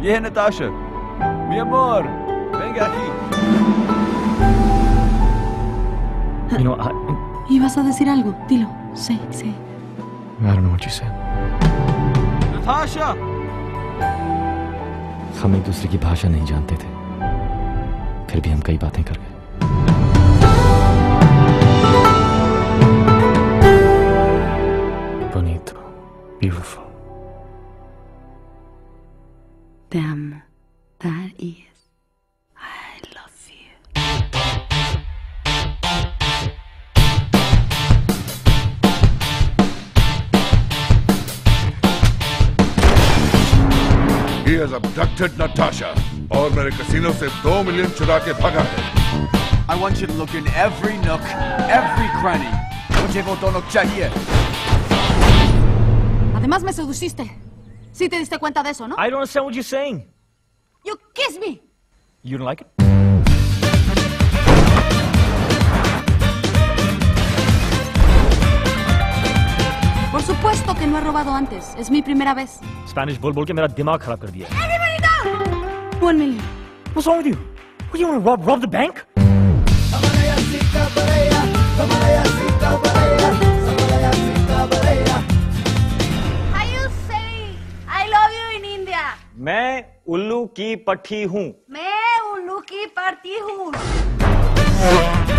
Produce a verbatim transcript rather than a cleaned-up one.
ये है Natasha. Mi amor, venga aquí. You know, I... ¿Ibas a decir algo? Dilo. Sí, sí. I don't know what you said. Natasha! हम एक दूसरे की भाषा नहीं जानते थे, फिर भी हम कई बातें कर गए. Bonito, beautiful. Te amo. That is, I love you. He has abducted Natasha और मेरे कैसीनो से दो मिलियन चुरा के भागा है. I want you to look in every nook, every cranny. मुझे वो दोनों चाहिए. Además me seduciste. Sí te diste cuenta de eso, ¿no? I don't understand what you're saying. You kiss me. You don't like it? Por supuesto que no he robado antes. Es mi primera vez. Spanish बोल बोल के मेरा दिमाग खराब कर दिया. Everybody down! One million. What's wrong with you? What, you want to rob, rob the bank? How you say I love you in India? मैं उल्लू की पट्टी हूँ. मैं उल्लू की पट्टी हूँ.